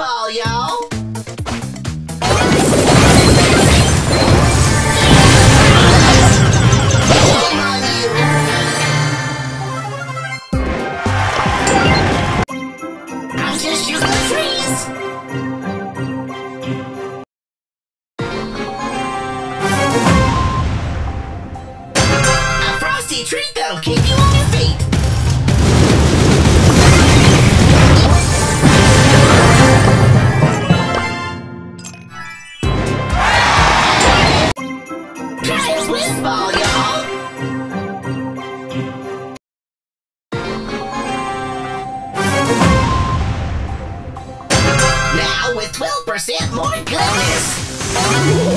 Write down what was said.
ball, y'all! I'm just shooting the trees! A frosty treat that'll keep you on your feet! Try a whiz ball, y'all! Now with 12% more goodness!